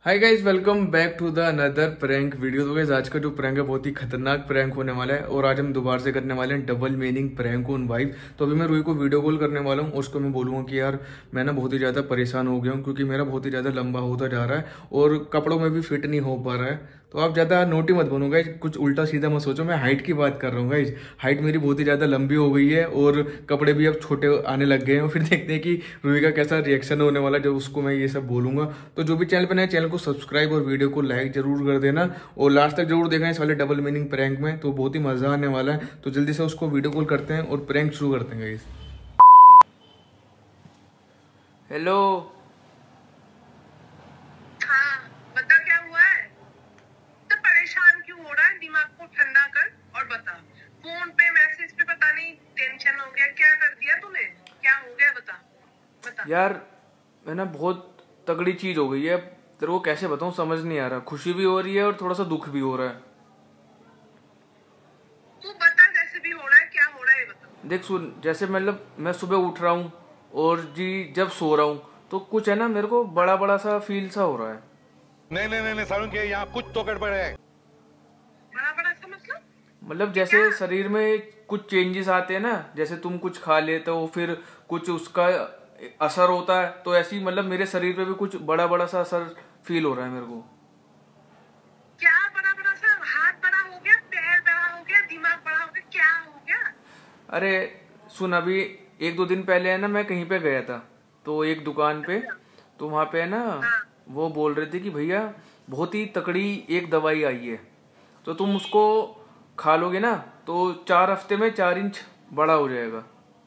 Hi guys, welcome back to the another prank video. तो guys आज का जो प्रैंक है बहुत ही खतरनाक प्रैंक होने वाला है और आज हम दोबारा से करने वाले हैं double meaning prank on wife. तो अभी मैं रूही को वीडियो कॉल करने वाला हूँ। उसको मैं बोलूँगा कि यार मैं ना बहुत ही ज़्यादा परेशान हो गया हूँ क्योंकि मेरा बहुत ही ज़्यादा लंबा होता जा रहा है और कपड़ों में भी फिट नहीं हो पा रहा है। तो आप ज़्यादा नोटी मत बनो गाइज, कुछ उल्टा सीधा मत सोचो। मैं हाइट की बात कर रहा हूँ गाइज। हाइट मेरी बहुत ही ज़्यादा लंबी हो गई है और कपड़े भी अब छोटे आने लग गए हैं। फिर देखते हैं कि रूही का कैसा रिएक्शन होने वाला है जब उसको मैं ये सब बोलूँगा। तो जो भी चैनल पर नए, चैनल को सब्सक्राइब और वीडियो को लाइक जरूर कर देना और लास्ट तक जरूर देखना इस वाले डबल मीनिंग प्रैंक में। तो बहुत ही मजा आने वाला है। तो जल्दी से उसको वीडियो कॉल करते हैं और प्रैंक शुरू करते हैं गाइस। हेलो। हाँ, बता क्या हुआ है? तो परेशान क्यों हो रहा है? दिमाग को ठंडा कर और बता। फोन पे मैसेज पे पता नहीं टेंशन हो गया, क्या कर दिया तूने? क्या हो गया बता बता। यार मैं ना बहुत तगड़ी चीज हो गई है। तेरे को कैसे बताऊं, समझ नहीं आ रहा। खुशी भी हो रही है और थोड़ा सा दुख भी हो रहा है। तू बता, जैसे भी हो रहा है, क्या हो रहा है बता। देख सुन, जैसे मतलब मैं सुबह उठ रहा हूँ और जी जब सो रहा हूँ तो कुछ है ना, मेरे को बड़ा बड़ा सा फील सा हो रहा है। नहीं नहीं नहीं, नहीं सारुण के यहाँ कुछ तो गड़बड़ है। बड़ा बड़ा सा मतलब जैसे शरीर में कुछ चेंजेस आते हैं ना, जैसे तुम कुछ खा लेते हो फिर कुछ उसका असर होता है, तो ऐसी मतलब मेरे शरीर पे भी कुछ बड़ा बड़ा सा असर फील हो रहा है मेरे को। क्या बड़ा बड़ा सा? हाथ बड़ा हो गया, पैर बड़ा हो गया, दिमाग बड़ा हो गया, क्या हो गया? अरे सुन, अभी एक दो दिन पहले है ना मैं कहीं पे गया था तो एक दुकान पे, तो वहां पे है ना हाँ। वो बोल रहे थे कि भैया बहुत ही तकड़ी एक दवाई आई है, तो तुम उसको खा लोगे ना तो 4 हफ्ते में 4 इंच बड़ा हो जाएगा।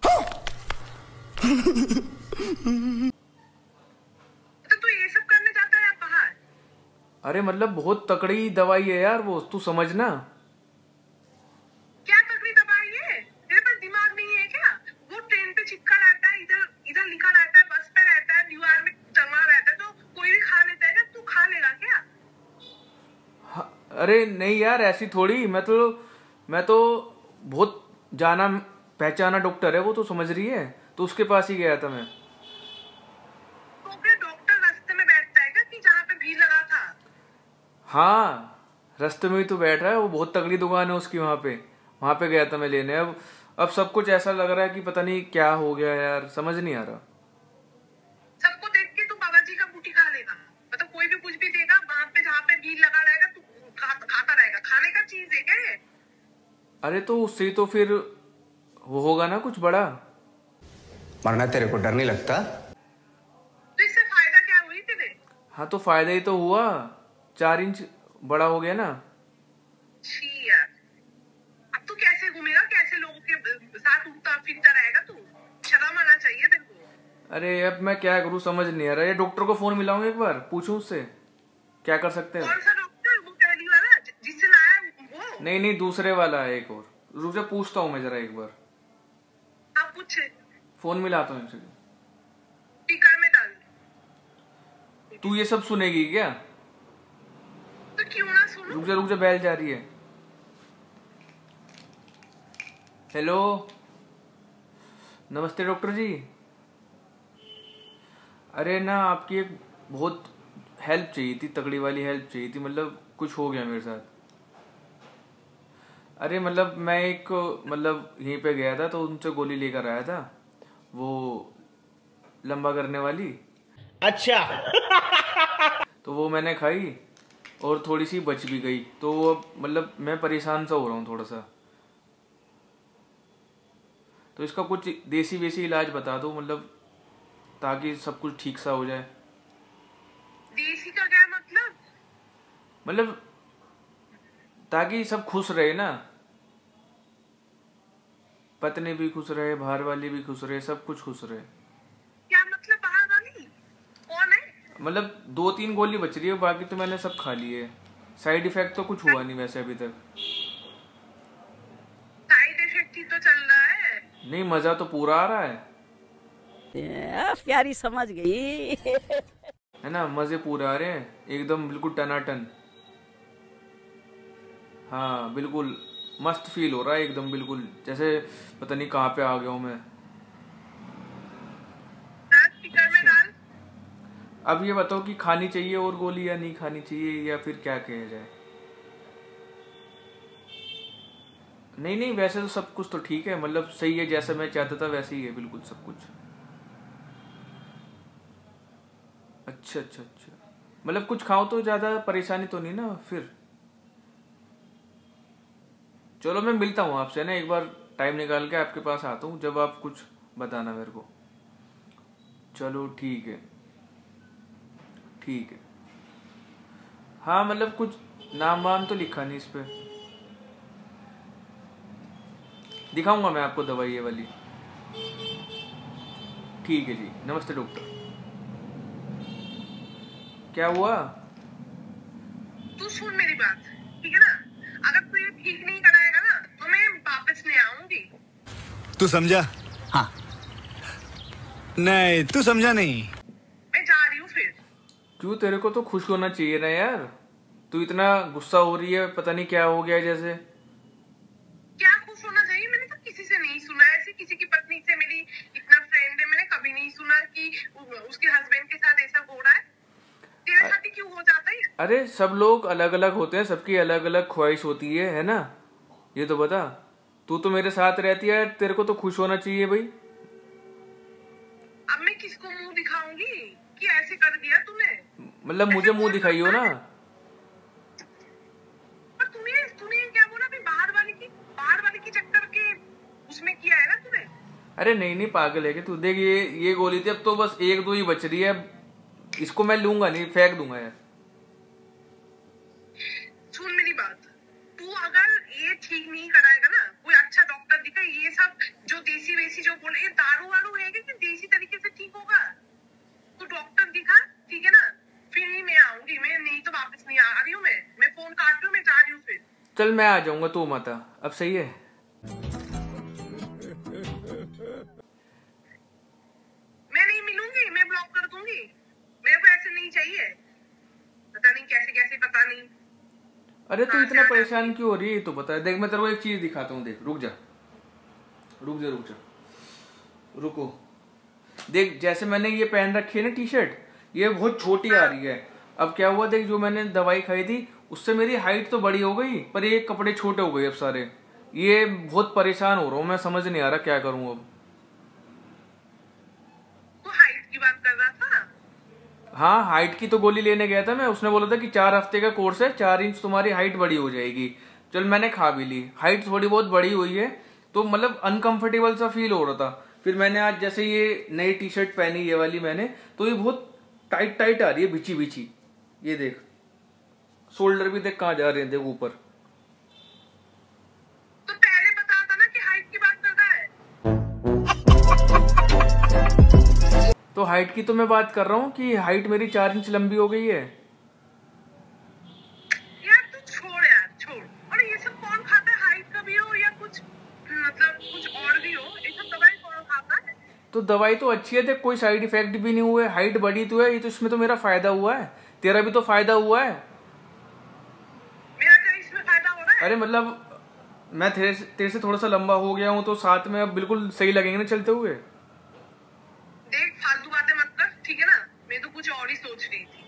तो तू ये सब करने जाता है बाहर? अरे मतलब बहुत तकड़ी दवाई है यार वो, तू समझना। क्या तगड़ी दवाई है? तेरे पास दिमाग नहीं है क्या? वो ट्रेन पे चिपका रहता है, इधर इधर लिखा रहता है, बस पे रहता है, दीवार में टंगा रहता है, तो कोई भी खा लेता है क्या? तू खा लेगा क्या? हाँ, अरे नहीं यार, ऐसी थोड़ी। मैं तो बहुत जाना पहचाना डॉक्टर है वो, तो समझ रही है, तो उसके पास ही गया था मैं। तो क्या डॉक्टर रास्ते में बैठता है क्या कि जहाँ पे भीड़ लगा था? हाँ, रास्ते में ही तो बैठ रहा है वो, बहुत तगड़ी दुकान है उसकी वहां पे गया था मैं लेने। अब सब कुछ ऐसा लग रहा है कि पता नहीं क्या हो गया यार, समझ नहीं आ रहा। सबको देख के तू बाबा जी का बूटी खा लेगा? मतलब कोई भी कुछ भी देगा, वहां पे जहाँ पे भीड़ लगा रहेगा तू खाता रहेगा? खाने का चीज है क्या ये? अरे तो उससे ही तो फिर वो होगा ना कुछ बड़ा। मरना तेरे को डर नहीं लगता? तो इससे फायदा क्या हुई तेरे? हाँ तो फायदा ही तो हुआ, 4 इंच बड़ा हो गया ना। छी यार, अब तू कैसे घूमेगा? कैसे लोगों के साथ उठता फिरता रहेगा तू? शर्म आना चाहिए तेरे को। अरे अब मैं क्या करूँ, समझ नहीं आ रहा। ये डॉक्टर को फोन मिलाऊं, एक बार पूछूं उससे क्या कर सकते हैं। कौन सा डॉक्टर? वो पहली वाला जिससे लाया वो? नहीं नहीं, दूसरे वाला है एक और। रुक जा, पूछता हूँ मैं जरा एक बार। आप पूछे? फोन मिलाता हूँ इनसे। टिकर में डाल। तू ये सब सुनेगी क्या? तो क्यों ना सुनो? रुक जा, बैल जा रही है। हेलो, नमस्ते डॉक्टर जी। अरे ना आपकी एक बहुत हेल्प चाहिए थी, तगड़ी वाली हेल्प चाहिए थी। मतलब कुछ हो गया मेरे साथ। अरे मतलब मैं एक मतलब यहीं पे गया था तो उनसे गोली लेकर आया था, वो लंबा करने वाली। अच्छा। तो वो मैंने खाई और थोड़ी सी बच भी गई, तो अब मतलब मैं परेशान सा हो रहा हूँ थोड़ा सा। तो इसका कुछ देसी वेसी इलाज बता दो, मतलब ताकि सब कुछ ठीक सा हो जाए। देसी का क्या मतलब? मतलब ताकि सब खुश रहे ना, पत्नी भी खुश रहे, बाहर वाली भी खुश रहे, सब कुछ खुश रहे। क्या मतलब बाहर वाली? कौन है? मतलब 2-3 गोली बच रही है, बाकी तो मैंने सब खा लिए है। साइड इफेक्ट तो कुछ हुआ नहीं वैसे अभी तक। साइड इफेक्ट ही तो चल रहा है। नहीं, मजा तो पूरा आ रहा है प्यारी समझ गई। है ना, मजे पूरे आ रहे हैं एकदम, बिल्कुल टनाटन। हाँ बिल्कुल मस्त फील हो रहा है एकदम, बिल्कुल जैसे पता नहीं कहाँ पे आ गया हूँ मैं। डाल टिकर में डाल। अब ये बताओ कि खानी चाहिए और गोली या नहीं खानी चाहिए, या फिर क्या किया जाए? नहीं नहीं, वैसे तो सब कुछ तो ठीक है, मतलब सही है, जैसा मैं चाहता था वैसे ही है बिल्कुल सब कुछ। अच्छा अच्छा अच्छा, मतलब कुछ खाओ तो ज्यादा परेशानी तो नहीं ना फिर? चलो मैं मिलता हूँ आपसे ना, एक बार टाइम निकाल के आपके पास आता हूँ, जब आप कुछ बताना मेरे को। चलो ठीक है, ठीक है। हाँ मतलब कुछ नाम वाम तो लिखा नहीं इस पे। दिखाऊंगा मैं आपको दवाई ये वाली। ठीक है जी, नमस्ते डॉक्टर। क्या हुआ? तू सुन मेरी बात, ठीक है ना? अगर तू ये ठीक नहीं कराएगा ना तो मैं वापस नहीं आऊंगी। तू समझा? हाँ। नहीं, तू समझा नहीं। मैं जा रही हूँ फिर। क्यों, तेरे को तो खुश होना चाहिए ना यार, तू इतना गुस्सा हो रही है, पता नहीं क्या हो गया जैसे। क्या खुश होना चाहिए? मैंने तो किसी से नहीं सुना ऐसे, किसी की पत्नी से मेरी इतना फ्रेंड है, मैंने कभी नहीं सुना कि उसके हस्बैंड के साथ ऐसा हो रहा है। तेरे साथ ही क्यों हो जाता है? अरे सब लोग अलग अलग होते हैं, सबकी अलग अलग ख्वाहिश होती है ना? ये तो बता, तू तो मेरे साथ रहती है, तेरे को तो खुश होना चाहिए भाई। अब मैं किसको मुंह दिखाऊंगी कि ऐसे कर दिया तूने? मतलब मुझे मुंह दिखाइयो ना। पर तूने क्या बोला? अभी बाहर वाली की चक्कर के उसमें किया है ना तूने? अरे नहीं नहीं, पागल है कि तू? देख ये गोली थी, अब तो बस एक दो ही बच रही है, इसको मैं लूंगा नहीं, फेंक दूंगा यार। सुन मेरी बात, तू अगर ये ठीक नहीं कराएगा ना, कोई अच्छा डॉक्टर दिखा। ये सब जो देसी वेसी जो बोले, ये दारू वारू है कि देसी तरीके से ठीक होगा? तू डॉक्टर दिखा, ठीक है ना? फिर ही मैं आऊंगी, मैं नहीं तो वापस नहीं आ रही हूँ। मैं फोन काट रही हूँ, मैं जा रही हूँ फिर। चल मैं आ जाऊंगा, तू मत आ, अब सही है। मैं नहीं मिलूंगी, मैं ब्लॉक कर दूंगी। मेरे को ऐसे नहीं चाहिए, पता नहीं कैसे कैसे, पता नहीं। अरे तू इतना परेशान क्यों हो रही है, तो बता। देख मैं तेरे को एक चीज दिखाता हूँ, देख, रुक जा रुक जा रुक जा, रुको। देख जैसे मैंने ये पहन रखी है ना टी शर्ट, ये बहुत छोटी आ रही है। अब क्या हुआ, देख जो मैंने दवाई खाई थी उससे मेरी हाइट तो बड़ी हो गई, पर ये कपड़े छोटे हो गए अब सारे। ये बहुत परेशान हो रहा हूँ मैं, समझ नहीं आ रहा क्या करूँ अब। तू हाइट की बात कर रहा था? हाँ हाइट की तो गोली लेने गया था मैं, उसने बोला था कि 4 हफ्ते का कोर्स है, 4 इंच तुम्हारी हाइट बड़ी हो जाएगी। चल मैंने खा भी ली, हाइट थोड़ी बहुत बड़ी हुई है, तो मतलब अनकंफर्टेबल सा फील हो रहा था। फिर मैंने आज जैसे ये नई टी शर्ट पहनी, ये वाली मैंने, तो ये बहुत टाइट टाइट आ रही है, बिची बिची। ये देख शोल्डर भी देख कहाँ जा रहे हैं, देख ऊपर। तो पहले बताता ना कि हाइट की बात कर रहा है। तो हाइट की तो मैं बात कर रहा हूँ कि हाइट मेरी 4 इंच लंबी हो गई है। यार तू छोड़ यार, छोड़। और ये सब कौन खाता है? हाइट का भी हो या कुछ मतलब कुछ और भी हो, ये सब दवाई कौन खाता है? तो दवाई तो अच्छी है, देख कोई साइड इफेक्ट भी नहीं हुए, हाइट बढ़ी तो है, ये तो इसमें तो मेरा फायदा हुआ है, तेरा भी तो फायदा हुआ है। मेरा क्या इसमें फायदा हो रहा है? अरे मतलब मैं तेरे से थोड़ा सा लंबा हो गया हूँ, तो साथ में अब बिल्कुल सही लगेंगे ना चलते हुए। देख फालतू बातें मत कर, ठीक है ना? मैं तो कुछ और ही सोच रही थी।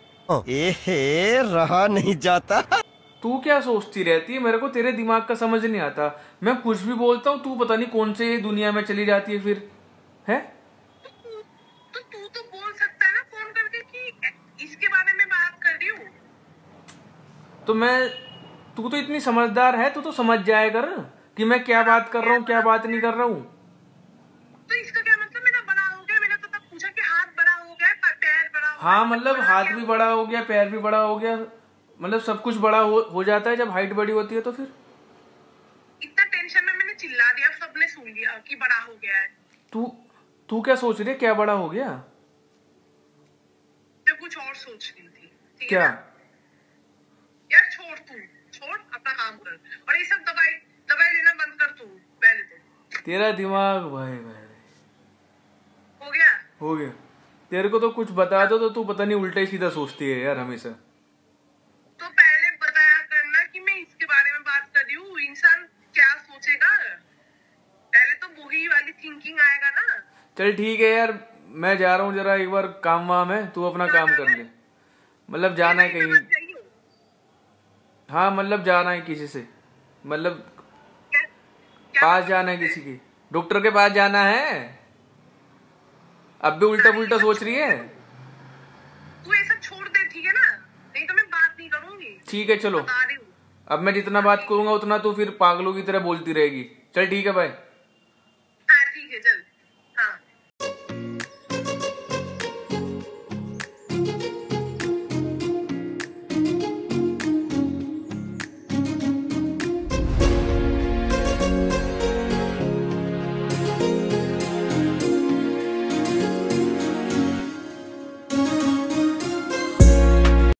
रहा नहीं जाता। तू क्या सोचती रहती है, मेरे को तेरे दिमाग का समझ नहीं आता। मैं कुछ भी बोलता हूँ, तू पता नहीं कौन से दुनिया में चली जाती है फिर, है? तो तू तो बोल सकता है ना फोन करके कि इसके बारे में बात कर रही हूँ। तो तू तो इतनी समझदार है, तू तो समझ जाया कर कि मैं क्या बात कर रहा हूँ, क्या बात नहीं कर रहा हूँ। तो इसका क्या मतलब? मेरा बड़ा हो गया, मैंने तो तब पूछा कि हाथ बड़ा हो गया, पैर बड़ा हो गया। हाँ मतलब बड़ा हाथ क्या? भी बड़ा हो गया, पैर भी बड़ा हो गया, मतलब सब कुछ बड़ा हो जाता है जब हाइट बड़ी होती है। तो फिर इतना टेंशन में मैंने चिल्ला दिया, सबने सुन लिया कि बड़ा हो गया है। तू क्या सोच रही है, क्या बड़ा हो गया? मैं कुछ और सोच रही थी, ठीक है क्या? ना? यार छोड़ अपना काम कर, और ये सब दवाई लेना बंद कर तू पहले तो। तेरा दिमाग भाई हो गया? हो गया। तेरे को तो कुछ बता दो तो तू पता नहीं उल्टा ही सीधा सोचती है यार हमेशा। तो पहले बताया करना कि मैं इसके बारे में बात कर रही हूँ। इंसान क्या सोचेगा, पहले तो वही वाली थिंकिंग आएगा ना। चल ठीक है यार, मैं जा रहा हूँ जरा एक बार काम वाम है, तू अपना काम कर ले। मतलब जाना है कहीं। चाहिए हो? हाँ मतलब जाना है किसी से, मतलब क्या क्या पास जाना है किसी के, डॉक्टर के पास जाना है। अब भी उल्टा पुल्टा सोच रही है। तू ऐसा छोड़ दे, ठीक है ना? नहीं तो मैं बात नहीं करूंगी, ठीक है चलो, बता रही हूँ। अब मैं जितना बात करूंगा उतना तू फिर पागलों की तरह बोलती रहेगी। चल ठीक है भाई।